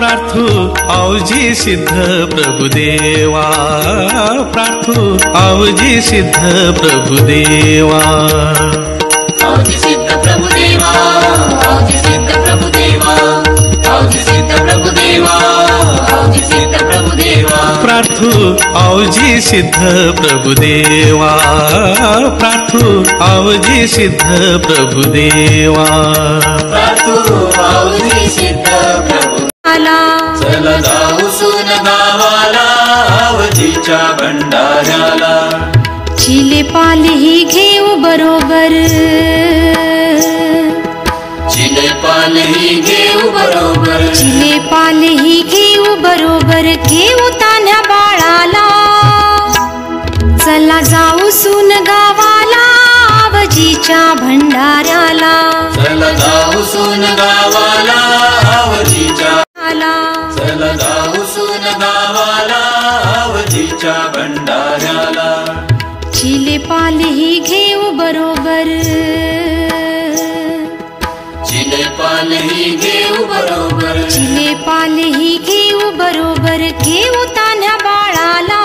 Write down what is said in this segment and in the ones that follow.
प्रार्थू आवजी सिद्ध प्रभुदेवा, प्रार्थू आवजी सिद्ध प्रभुदेवा, आवजी सिद्ध प्रभुदेवा, आवजी सिद्ध प्रभुदेवा, आवजी सिद्ध प्रभुदेवा, आवजी सिद्ध प्रभुदेवा, प्रार्थू आवजी सिद्ध प्रभुदेवा, प्रार्थू आवजी सिद्ध प्रभुदेवा, प्रार्थू आवजी सिद्ध प्रभुदेवा। चला जाऊ सून गावाला आवजीच्या भंडाऱ्याला, चिले पाले ही घेऊ बरोबर, चिले पाले ही घेऊ बरोबर, चिले पाले ही घेऊ बरोबर, घेऊ तान्ह्या बाळाला। चला जाऊ सून गावाला आवजीच्या भंडाऱ्याला, चला जाऊ सून गावाला आवजीच्या, चला जाऊ सून गावाला आवजीच्या भंडाऱ्याला, चिले पाले ही घेऊ बरोबर, चिले पाले ही घेऊ बरोबर, चिले पाले ही घेऊ बरोबर, घेऊ तान्ह्या बाळाला।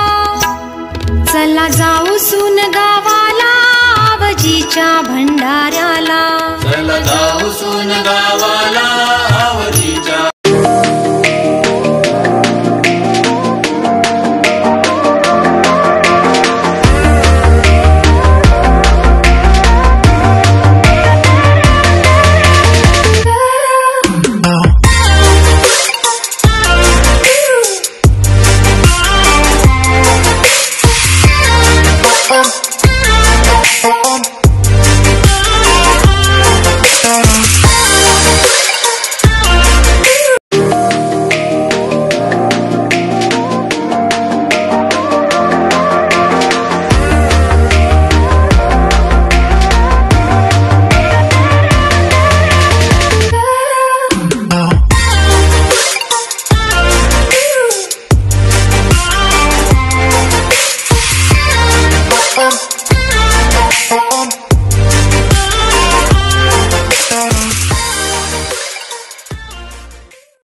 चला जाऊ सून गावाला आवजीच्या भंडाऱ्याला, चला जाऊ सून गावाला आवजी